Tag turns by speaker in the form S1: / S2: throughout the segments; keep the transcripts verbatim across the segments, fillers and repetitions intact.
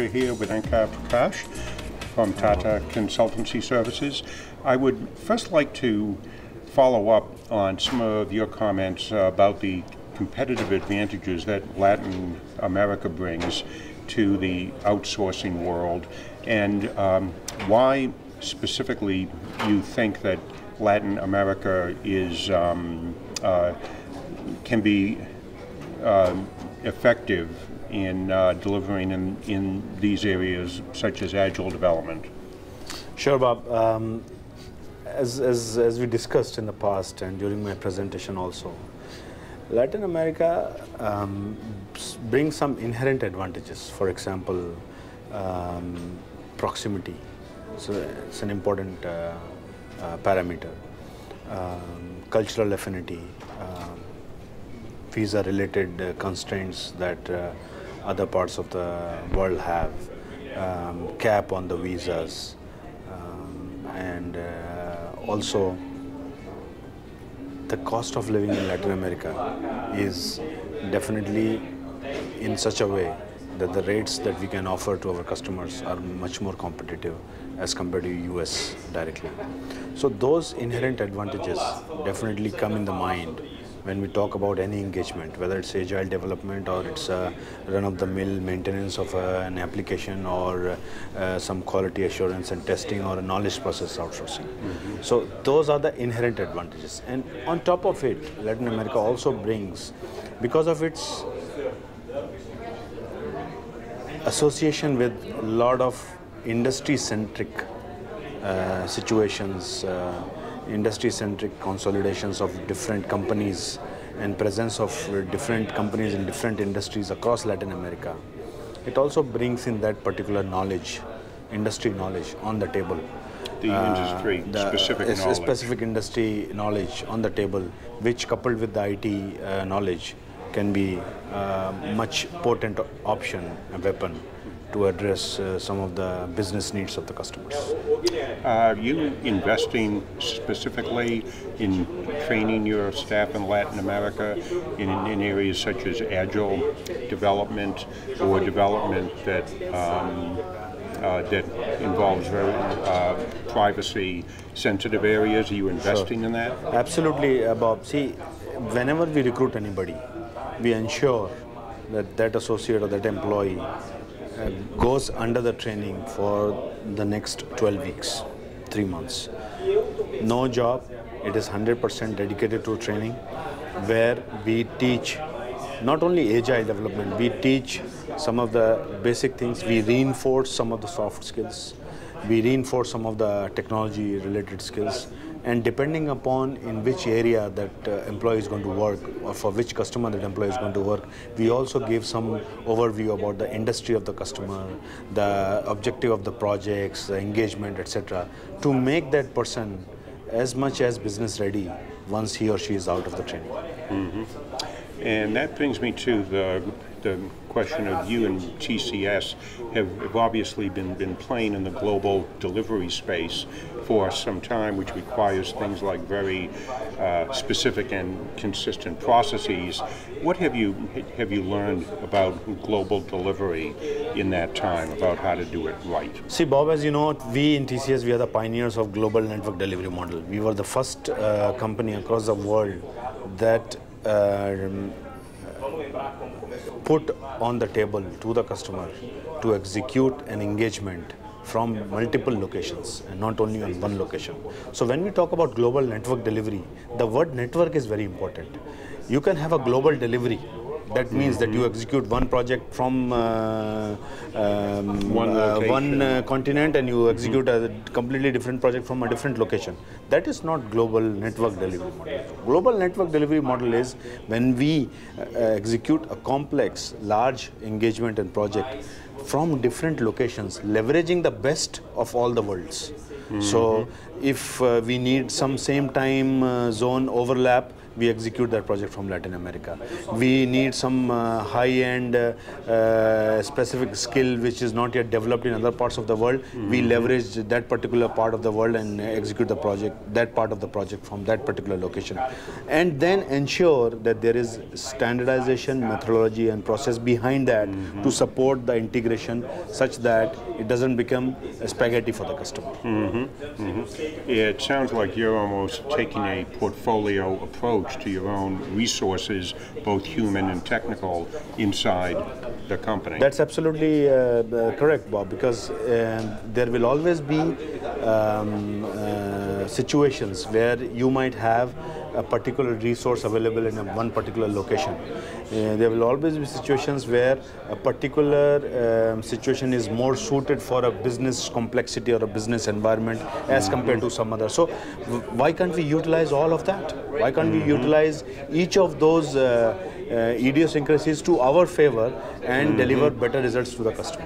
S1: here with Ankur Prakash from Tata Consultancy Services. I would first like to follow up on some of your comments uh, about the competitive advantages that Latin America brings to the outsourcing world, and um, why specifically you think that Latin America is um, uh, can be uh, effective in uh, delivering in, in these areas such as agile development.
S2: Sure, Bob. Um, as, as, as we discussed in the past and during my presentation also, Latin America um, brings some inherent advantages. For example, um, proximity. So it's an important uh, uh, parameter. Um, cultural affinity, uh, visa-related uh, constraints that uh, other parts of the world have, um, cap on the visas, um, and uh, also the cost of living in Latin America is definitely in such a way that the rates that we can offer to our customers are much more competitive as compared to U S directly. So those inherent advantages definitely come in the mind when we talk about any engagement, whether it's agile development or it's a run-of-the-mill maintenance of uh, an application, or uh, some quality assurance and testing, or a knowledge process outsourcing. Mm-hmm. So those are the inherent advantages. And on top of it, Latin America also brings, because of its association with a lot of industry-centric uh, situations, uh, industry-centric consolidations of different companies and presence of different companies in different industries across Latin America. It also brings in that particular knowledge, industry knowledge on the table.
S1: The industry uh, the specific uh, knowledge. Specific
S2: industry knowledge on the table, which coupled with the I T uh, knowledge can be a much potent option, a weapon, to address uh, some of the business needs of the customers.
S1: Are you investing specifically in training your staff in Latin America in, in areas such as agile development or development that um, uh, that involves very uh, privacy-sensitive areas? Are you investing
S2: sure.
S1: in that?
S2: Absolutely, uh, Bob. See, whenever we recruit anybody, we ensure that that associate or that employee Uh, goes under the training for the next twelve weeks, three months. No job, it is one hundred percent dedicated to training, where we teach not only agile development, we teach some of the basic things, we reinforce some of the soft skills, we reinforce some of the technology related skills, and depending upon in which area that uh, employee is going to work, or for which customer that employee is going to work, we also give some overview about the industry of the customer, the objective of the projects, the engagement, et cetera, to make that person as much as business ready once he or she is out of the training.
S1: Mm-hmm. And that brings me to the, the question of you and T C S have, have obviously been, been playing in the global delivery space for some time, which requires things like very uh, specific and consistent processes. What have you have you learned about global delivery in that time, about how to do it right?
S2: See, Bob, as you know, we in T C S, we are the pioneers of global network delivery model. We were the first uh, company across the world that uh, put on the table to the customer to execute an engagement from multiple locations and not only on one location. So when we talk about global network delivery, the word network is very important. You can have a global delivery. That means that you execute one project from uh, um,
S1: one,
S2: uh, one uh, continent, and you execute a completely different project from a different location. That is not global network delivery model. Global network delivery model is when we uh, execute a complex, large engagement and project from different locations, leveraging the best of all the worlds. Mm-hmm. So if uh, we need some same time uh, zone overlap, we execute that project from Latin America. We need some uh, high-end uh, uh, specific skill which is not yet developed in other parts of the world. Mm-hmm. We leverage that particular part of the world and execute the project, that part of the project from that particular location. And then ensure that there is standardization, methodology and process behind that mm-hmm. to support the integration such that it doesn't become a spaghetti for the customer.
S1: Mm-hmm. Mm-hmm. It sounds like you're almost taking a portfolio approach to your own resources, both human and technical, inside the company.
S2: That's absolutely uh, correct, Bob, because uh, there will always be um, uh, situations where you might have a particular resource available in a one particular location. Uh, there will always be situations where a particular um, situation is more suited for a business complexity or a business environment as mm-hmm. compared to some other. So why can't we utilize all of that? Why can't mm-hmm. we utilize each of those uh, uh, idiosyncrasies to our favor and mm-hmm. deliver better results to the customer?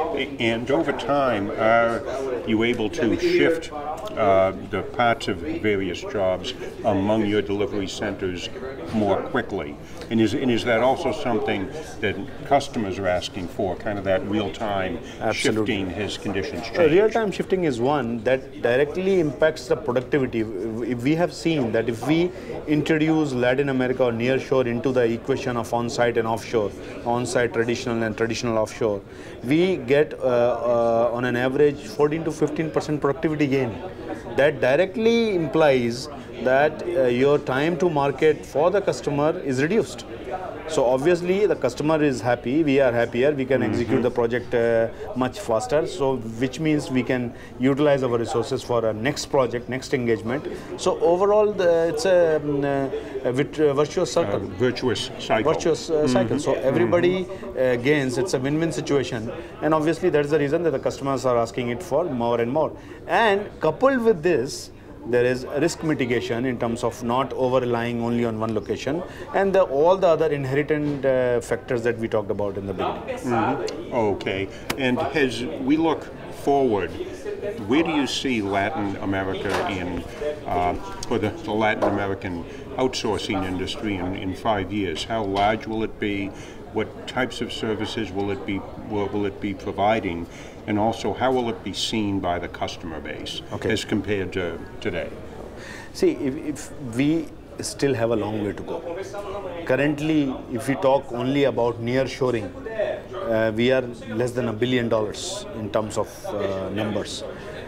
S1: And over time, are you able to shift uh, the parts of various jobs among your delivery centers more quickly? And is, and is that also something that customers are asking for, kind of that real-time shifting as conditions change?
S2: Uh, real-time shifting is one that directly impacts the productivity. We have seen that if we introduce Latin America or nearshore into the equation of on-site and offshore, on-site traditional and traditional offshore, we get uh, uh, on an average fourteen to fifteen percent productivity gain. That directly implies that uh, your time to market for the customer is reduced. So obviously the customer is happy, we are happier, we can mm-hmm. execute the project uh, much faster, so which means we can utilize our resources for a next project, next engagement. So overall the, it's a, a, a virtuous circle. Uh,
S1: virtuous cycle.
S2: Virtuous uh, mm-hmm. cycle. So everybody mm-hmm. uh, gains, it's a win-win situation, and obviously that's the reason that the customers are asking it for more and more. And coupled with this, there is risk mitigation in terms of not over-relying only on one location, and the, all the other inherent uh, factors that we talked about in the beginning.
S1: Mm-hmm. Okay, and as we look forward, where do you see Latin America in, uh, for the, the Latin American outsourcing industry in, in five years? How large will it be? What types of services will it be, will, will it be providing? And also, how will it be seen by the customer base okay. as compared to today?
S2: See, if, if we still have a long way to go. Currently, if we talk only about nearshoring, uh, we are less than a billion dollars in terms of uh, numbers.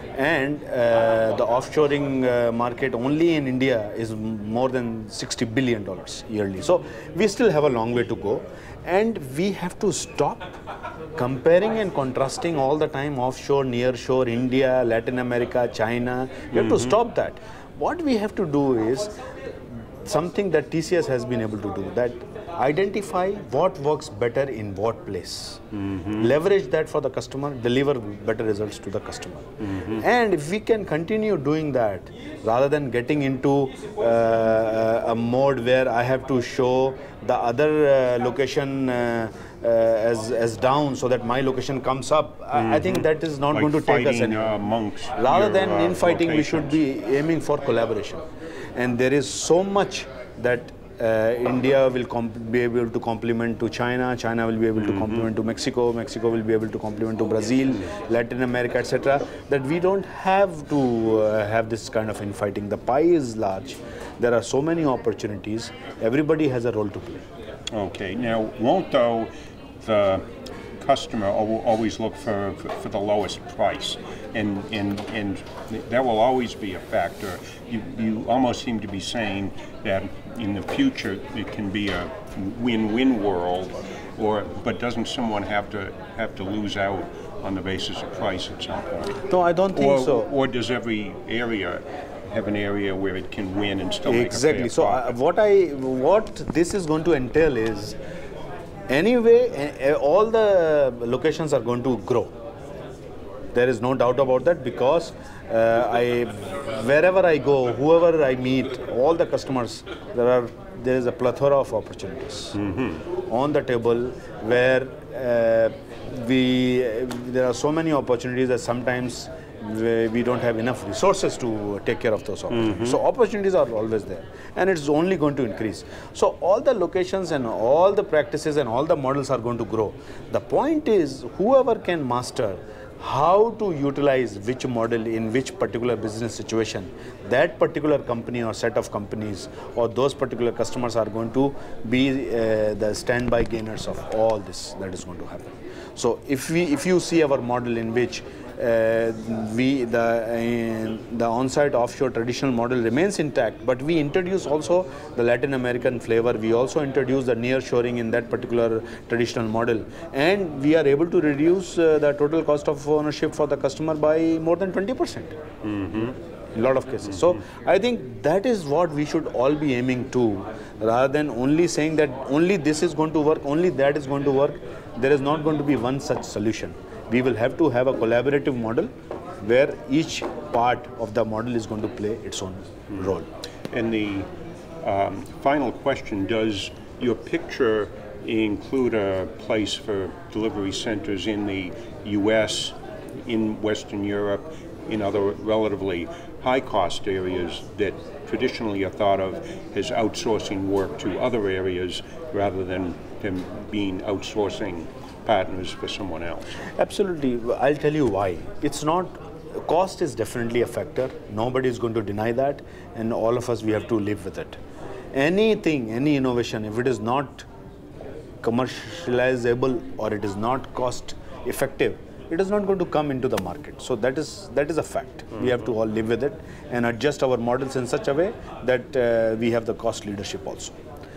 S2: And uh, the offshoring uh, market only in India is more than sixty billion dollars yearly. So we still have a long way to go. And we have to stop comparing and contrasting all the time offshore, nearshore, India, Latin America, China. We have mm-hmm. to stop that. What we have to do is something that T C S has been able to do, that identify what works better in what place. Mm-hmm. Leverage that for the customer, deliver better results to the customer. Mm-hmm. And if we can continue doing that, rather than getting into uh, a mode where I have to show the other uh, location uh, uh, as, as down so that my location comes up, mm-hmm. I think that is not
S1: like
S2: going to take us anywhere.
S1: Uh,
S2: rather
S1: your,
S2: than
S1: uh,
S2: infighting,
S1: locations.
S2: we should be aiming for collaboration. And there is so much that uh, India will be able to complement to China, China will be able to mm-hmm. complement to Mexico, Mexico will be able to complement to Brazil, Latin America, et cetera, that we don't have to uh, have this kind of infighting. The pie is large. There are so many opportunities. Everybody has a role to play.
S1: Okay. Now, won't though the customer always look for, for the lowest price, and, and, and that will always be a factor. You, you almost seem to be saying that in the future it can be a win-win world, or but doesn't someone have to have to lose out on the basis of price at some point?
S2: No, I don't think
S1: or,
S2: so.
S1: Or does every area have an area where it can win and still
S2: exactly.
S1: make a fair
S2: So uh, what I what this is going to entail is, anyway, all the locations are going to grow. There is no doubt about that, because uh, I, wherever I go, whoever I meet, all the customers, there are there is a plethora of opportunities mm-hmm. on the table where uh, we there are so many opportunities that sometimes we, we don't have enough resources to take care of those opportunities. Mm-hmm. So opportunities are always there, and it's only going to increase. So all the locations and all the practices and all the models are going to grow. The point is, whoever can master how to utilize which model in which particular business situation, that particular company or set of companies or those particular customers are going to be uh, the standby gainers of all this that is going to happen. So if we, if you see our model in which uh, we the uh, the on-site offshore traditional model remains intact, but we introduce also the Latin American flavor. We also introduce the near-shoring in that particular traditional model, and we are able to reduce uh, the total cost of ownership for the customer by more than twenty percent. Mm-hmm. In a lot of cases. Mm-hmm. So I think that is what we should all be aiming to, rather than only saying that only this is going to work, only that is going to work. There is not going to be one such solution. We will have to have a collaborative model where each part of the model is going to play its own mm-hmm. role.
S1: And the um, final question, does your picture include a place for delivery centers in the U S, in Western Europe, in other relatively high-cost areas that traditionally are thought of as outsourcing work to other areas rather than them being outsourcing partners for someone else?
S2: Absolutely. I'll tell you why. It's not, cost is definitely a factor. Nobody is going to deny that, and all of us, we have to live with it. Anything, any innovation, if it is not commercializable or it is not cost effective, it is not going to come into the market. So that is that is a fact. Mm-hmm. We have to all live with it and adjust our models in such a way that uh, we have the cost leadership also.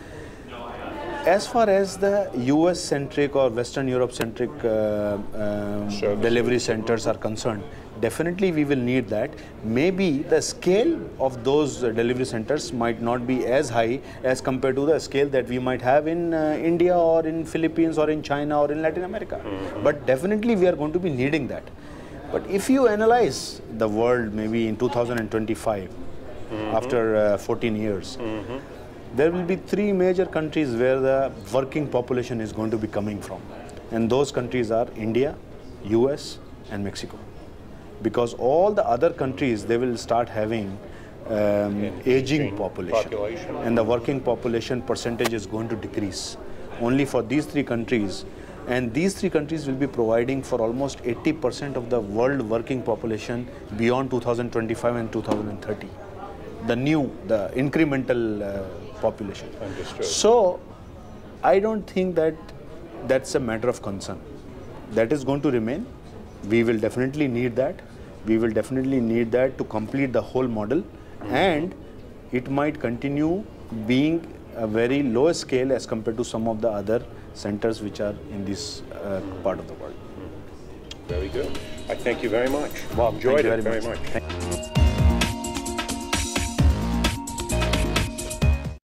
S2: As far as the U S-centric or Western Europe-centric uh, um, delivery centers are concerned, definitely we will need that. Maybe the scale of those uh, delivery centers might not be as high as compared to the scale that we might have in uh, India or in Philippines or in China or in Latin America. Mm-hmm. But definitely we are going to be needing that. But if you analyze the world maybe in two thousand twenty-five, mm-hmm. after uh, fourteen years, mm-hmm. there will be three major countries where the working population is going to be coming from. And those countries are India, U S and Mexico. Because all the other countries, they will start having um, aging population. population. And the working population percentage is going to decrease. Only for these three countries. And these three countries will be providing for almost eighty percent of the world working population beyond two thousand twenty-five and two thousand thirty. The new, the incremental uh, population.
S1: Understood.
S2: So, I don't think that that's a matter of concern. That is going to remain. We will definitely need that. We will definitely need that to complete the whole model, mm-hmm. and it might continue being a very low scale as compared to some of the other centers which are in this uh, part of the world.
S1: Very good. I thank you very much.
S2: Wow,
S1: enjoyed
S2: thank you
S1: it
S2: very
S1: very
S2: much.
S1: much.
S2: Thank you.